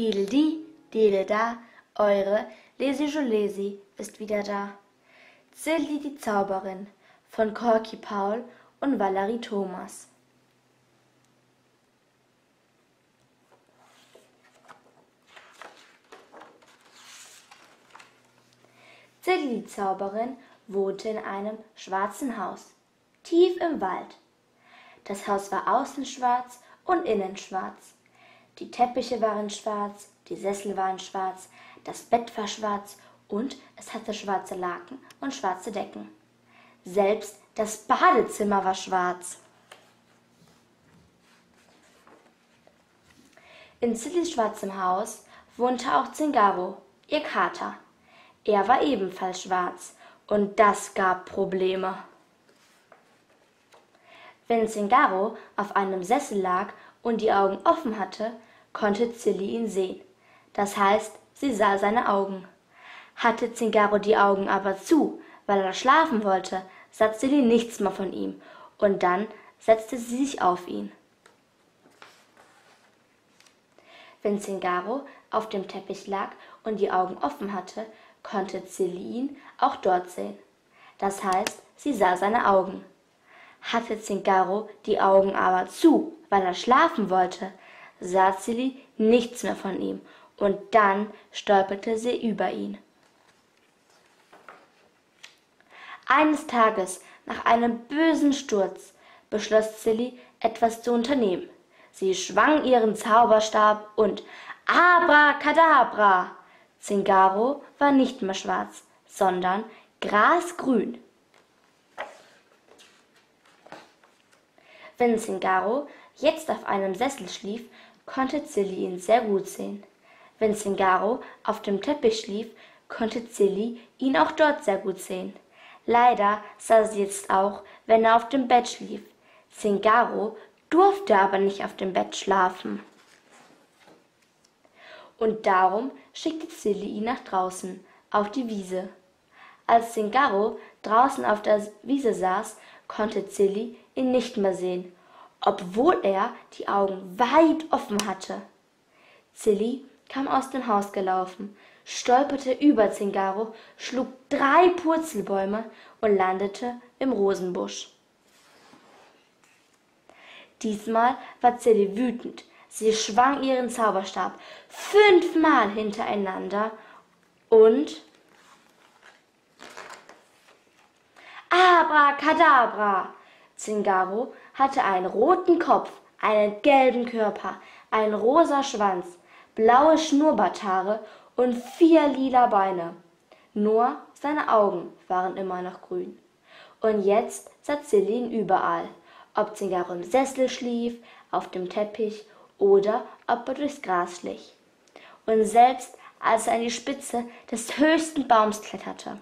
Diddle-di, diddle-da, eure Lesi Jolesi ist wieder da. Zilli die Zauberin von Korki Paul und Valerie Thomas. Zilli die Zauberin wohnte in einem schwarzen Haus, tief im Wald. Das Haus war außen schwarz und innen schwarz. Die Teppiche waren schwarz, die Sessel waren schwarz, das Bett war schwarz und es hatte schwarze Laken und schwarze Decken. Selbst das Badezimmer war schwarz. In Zillis schwarzem Haus wohnte auch Zingaro, ihr Kater. Er war ebenfalls schwarz und das gab Probleme. Wenn Zingaro auf einem Sessel lag und die Augen offen hatte, konnte Zilli ihn sehen. Das heißt, sie sah seine Augen. Hatte Zingaro die Augen aber zu, weil er schlafen wollte, sah Zilli nichts mehr von ihm und dann setzte sie sich auf ihn. Wenn Zingaro auf dem Teppich lag und die Augen offen hatte, konnte Zilli ihn auch dort sehen. Das heißt, sie sah seine Augen. Hatte Zingaro die Augen aber zu, weil er schlafen wollte, sah Zilli nichts mehr von ihm und dann stolperte sie über ihn. Eines Tages, nach einem bösen Sturz, beschloss Zilli, etwas zu unternehmen. Sie schwang ihren Zauberstab und Abracadabra! Zingaro war nicht mehr schwarz, sondern grasgrün. Wenn Zingaro jetzt auf einem Sessel schlief, konnte Zilli ihn sehr gut sehen. Wenn Zingaro auf dem Teppich schlief, konnte Zilli ihn auch dort sehr gut sehen. Leider sah sie jetzt auch, wenn er auf dem Bett schlief. Zingaro durfte aber nicht auf dem Bett schlafen. Und darum schickte Zilli ihn nach draußen, auf die Wiese. Als Zingaro draußen auf der Wiese saß, konnte Zilli ihn nicht mehr sehen, obwohl er die Augen weit offen hatte. Zilli kam aus dem Haus gelaufen, stolperte über Zingaro, schlug 3 Purzelbäume und landete im Rosenbusch. Diesmal war Zilli wütend. Sie schwang ihren Zauberstab 5-mal hintereinander und Abracadabra! Zingaro hatte einen roten Kopf, einen gelben Körper, einen rosa Schwanz, blaue Schnurrbarthaare und 4 lila Beine. Nur seine Augen waren immer noch grün. Und jetzt sah Zilli ihn überall, ob Zingaro im Sessel schlief, auf dem Teppich oder ob er durchs Gras schlich. Und selbst als er an die Spitze des höchsten Baums kletterte.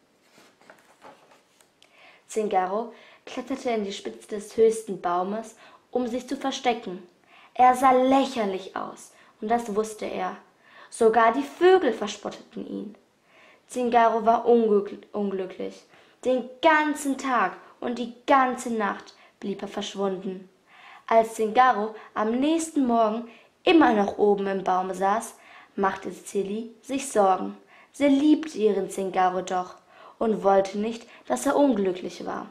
Zingaro kletterte in die Spitze des höchsten Baumes, um sich zu verstecken. Er sah lächerlich aus, und das wusste er. Sogar die Vögel verspotteten ihn. Zingaro war unglücklich. Den ganzen Tag und die ganze Nacht blieb er verschwunden. Als Zingaro am nächsten Morgen immer noch oben im Baum saß, machte Zilli sich Sorgen. Sie liebte ihren Zingaro doch und wollte nicht, dass er unglücklich war.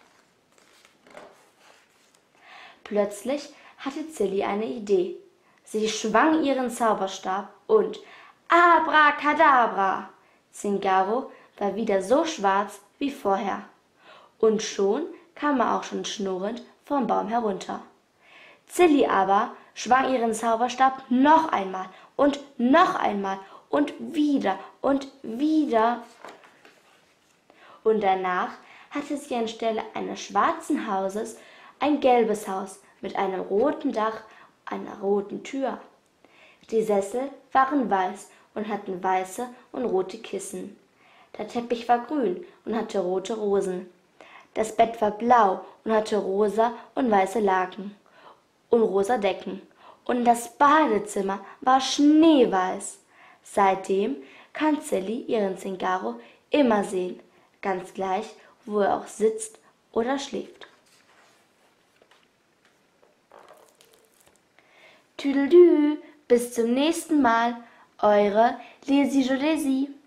Plötzlich hatte Zilli eine Idee. Sie schwang ihren Zauberstab und Abracadabra! Zingaro war wieder so schwarz wie vorher. Und schon kam er auch schon schnurrend vom Baum herunter. Zilli aber schwang ihren Zauberstab noch einmal und wieder und wieder. Und danach hatte sie anstelle eines schwarzen Hauses ein gelbes Haus mit einem roten Dach, einer roten Tür. Die Sessel waren weiß und hatten weiße und rote Kissen. Der Teppich war grün und hatte rote Rosen. Das Bett war blau und hatte rosa und weiße Laken und rosa Decken. Und das Badezimmer war schneeweiß. Seitdem kann Zilli ihren Zingaro immer sehen, ganz gleich, wo er auch sitzt oder schläft. Tüdelü, Bis zum nächsten Mal, eure Lesi Jodesi.